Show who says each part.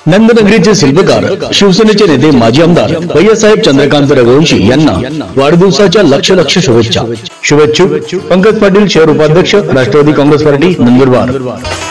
Speaker 1: नंदनगरीचे शिल्पकार शिवसेनेचे नेते माजी आमदार भैयासाहेब चंद्रकांत रघुवंशी यांना वाढदिवसाच्या लक्ष शुभेच्छा। शुभेच्छुक पंकज पाटील, शहर उपाध्यक्ष, राष्ट्रवादी काँग्रेस पार्टी, नंदुरबार।